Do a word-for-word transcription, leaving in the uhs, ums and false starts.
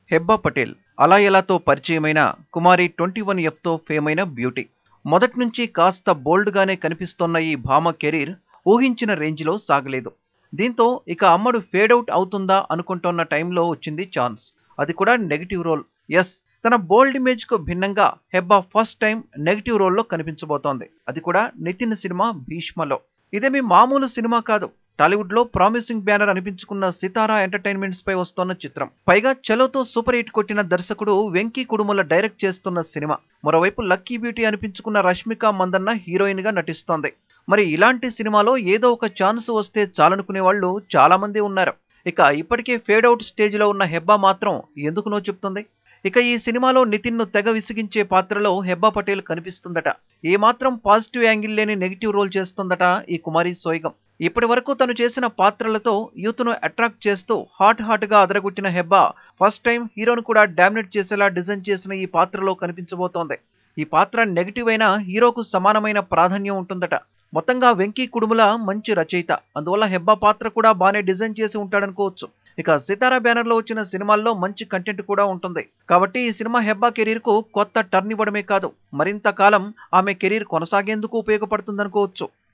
హెబ్బా పటేల్ అలా ఎలాతో పరిచయమైన కుమారి ట్వంటీ వన్ ఎఫ్ తో ఫేమ్ అయిన బ్యూటీ. మొదటి నుంచి కాస్త బోల్డ్ గానే కనిపిస్తోన్న ఈ భామ కెరీర్ ఊహించిన రేంజ్ లో సాగలేదు. దీంతో ఇక అమ్మడు ఫేడౌట్ అవుతుందా అనుకుంటోన్న టైంలో వచ్చింది ఛాన్స్. అది కూడా నెగిటివ్ రోల్. ఎస్, తన బోల్డ్ ఇమేజ్ కు భిన్నంగా హెబ్బా ఫస్ట్ టైం నెగిటివ్ రోల్లో కనిపించబోతోంది. అది కూడా నితిన్ సినిమా భీష్మలో. ఇదేమి మామూలు సినిమా కాదు. టాలీవుడ్ లో ప్రామిసింగ్ బ్యానర్ అనిపించుకున్న సితారా ఎంటర్టైన్మెంట్స్ పై వస్తోన్న చిత్రం. పైగా చలోతో సూపర్ హిట్ కొట్టిన దర్శకుడు వెంకీ కుడుముల డైరెక్ట్ చేస్తున్న సినిమా. మరోవైపు లక్కీ బ్యూటీ అనిపించుకున్న రష్మిక మందన్న హీరోయిన్ గా నటిస్తోంది. మరి ఇలాంటి సినిమాలో ఏదో ఒక ఛాన్స్ వస్తే చాలనుకునే వాళ్ళు చాలా మంది ఉన్నారు. ఇక ఇప్పటికే ఫేడౌట్ స్టేజ్ లో ఉన్న హెబ్బా మాత్రం ఎందుకు నో చెప్తుంది. ఇక ఈ సినిమాలో నితిన్ ను తెగ విసిగించే పాత్రలో హెబ్బా పటేల్ కనిపిస్తుందట. ఏమాత్రం పాజిటివ్ యాంగిల్ లేని నెగిటివ్ రోల్ చేస్తుందట ఈ కుమారి సోయగం. ఇప్పటి వరకు తను చేసిన పాత్రలతో యూత్ ను అట్రాక్ట్ చేస్తూ హాట్ హాట్ గా అదరగొట్టిన హెబ్బా ఫస్ట్ టైం హీరోను కూడా డామినేట్ చేసేలా డిజైన్ చేసిన ఈ పాత్రలో కనిపించబోతోంది. ఈ పాత్ర నెగిటివ్ అయినా హీరోకు సమానమైన ప్రాధాన్యం ఉంటుందట. మొత్తంగా వెంకీ కుడుముల మంచి రచయిత, అందువల్ల హెబ్బా పాత్ర కూడా బానే డిజైన్ చేసి ఉంటాడనుకోవచ్చు. ఇక సితారా బ్యానర్ లో వచ్చిన సినిమాల్లో మంచి కంటెంట్ కూడా ఉంటుంది. కాబట్టి ఈ సినిమా హెబ్బా కెరీర్ కు కొత్త టర్న్ ఇవ్వడమే కాదు, మరింత కాలం ఆమె కెరీర్ కొనసాగేందుకు ఉపయోగపడుతుందనుకోవచ్చు.